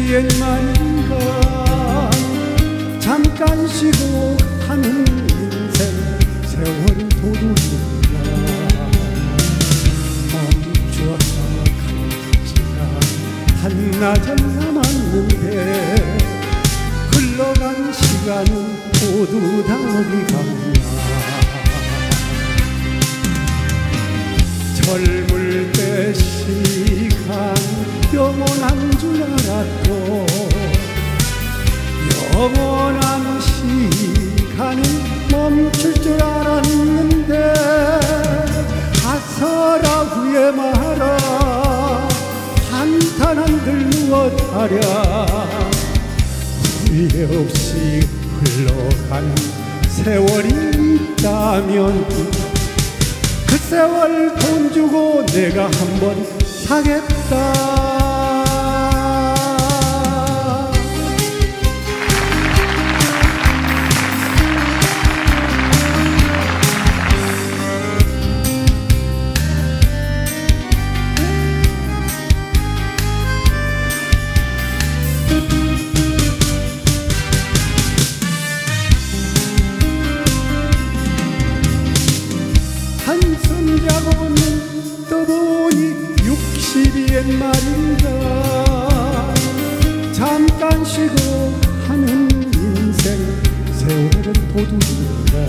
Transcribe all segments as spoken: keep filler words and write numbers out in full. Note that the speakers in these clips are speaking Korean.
옛말인가 잠깐 쉬고 가는 인생 세월이 도둑인가 멈추어서 가는 시간 한나절 남았는데 흘러간 시간은 모두 다 어디 갔나. 젊을 때 시간 영원한 줄 알았고 영원한 시간은 멈출 줄 알았는데 가서라 후회 마라 한탄한들 누워타랴 후회 없이 흘러간 세월이 있다면 그 세월 돈 주고 내가 한번 사겠다. 한숨 자고는 떠보니 육십이 옛말인가 잠깐 쉬고 하는 인생 세월은 도둑인가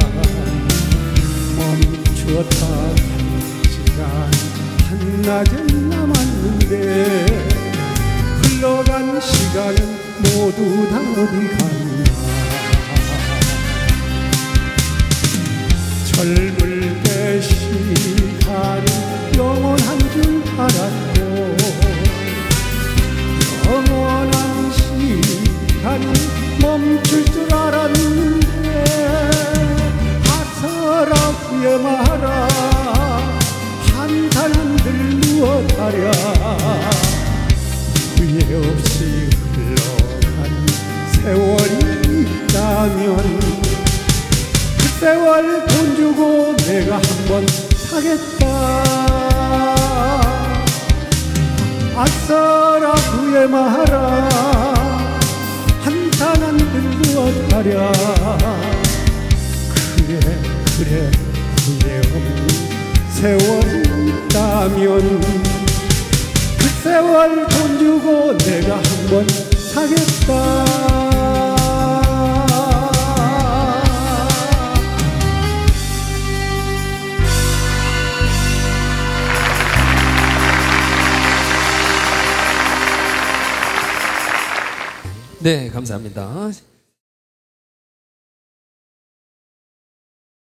멈추었다 가는 시간 한나절 남았는데 흘러간 시간은 모두 다 어디 갔나. 젊을 때 시간은 영원한 줄 알았고 영원한 시간은 멈출 줄 알았는데 가서라 후회 마라 한탄한들 누워타랴 후회 없이 흘러간 세월이 있다면 세월 돈 주고 내가 한번 사겠다. 아싸라 후회 마라 한탄한들 누워타랴 그래 그래 후회 없는 세월이 있다면 그 세월 돈 주고 내가 한번 사겠다. 네, 감사합니다.